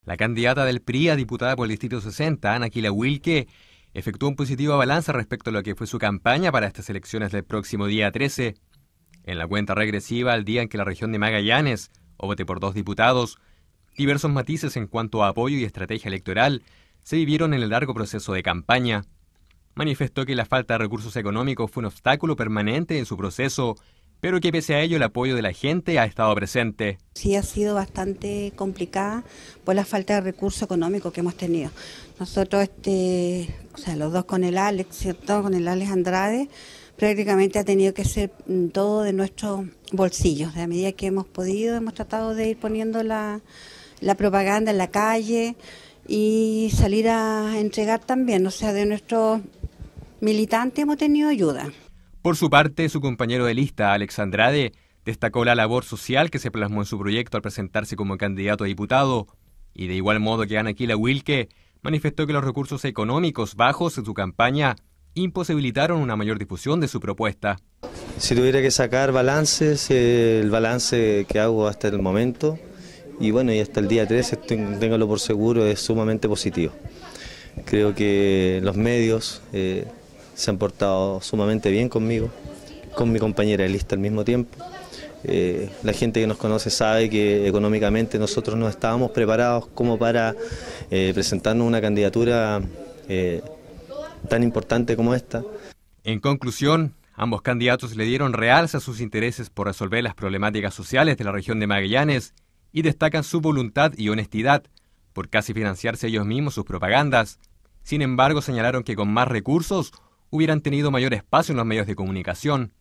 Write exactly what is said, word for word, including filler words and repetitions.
La candidata del P R I a diputada por el Distrito sesenta, Ana Aquila Wilke, efectuó un positivo balance respecto a lo que fue su campaña para estas elecciones del próximo día trece. En la cuenta regresiva al día en que la región de Magallanes vote por dos diputados, diversos matices en cuanto a apoyo y estrategia electoral se vivieron en el largo proceso de campaña. Manifestó que la falta de recursos económicos fue un obstáculo permanente en su proceso, pero que pese a ello el apoyo de la gente ha estado presente. Sí, ha sido bastante complicada por la falta de recursos económicos que hemos tenido. Nosotros, este, o sea, los dos con el Alex, ¿cierto? Con el Alex Andrade, prácticamente ha tenido que ser todo de nuestros bolsillos. A medida que hemos podido, hemos tratado de ir poniendo la, la propaganda en la calle y salir a entregar también, o sea, de nuestros militantes hemos tenido ayuda. Por su parte, su compañero de lista, Alex Andrade, destacó la labor social que se plasmó en su proyecto al presentarse como candidato a diputado, y de igual modo que Ana Aquila Wilke manifestó que los recursos económicos bajos en su campaña imposibilitaron una mayor difusión de su propuesta. Si tuviera que sacar balances, eh, el balance que hago hasta el momento, y bueno, y hasta el día trece, téngalo por seguro, es sumamente positivo. Creo que los medios eh, se han portado sumamente bien conmigo, con mi compañera de lista al mismo tiempo. Eh, la gente que nos conoce sabe que económicamente nosotros no estábamos preparados como para eh, presentarnos una candidatura eh, tan importante como esta. En conclusión, ambos candidatos le dieron realce a sus intereses por resolver las problemáticas sociales de la región de Magallanes y destacan su voluntad y honestidad por casi financiarse ellos mismos sus propagandas. Sin embargo, señalaron que con más recursos hubieran tenido mayor espacio en los medios de comunicación.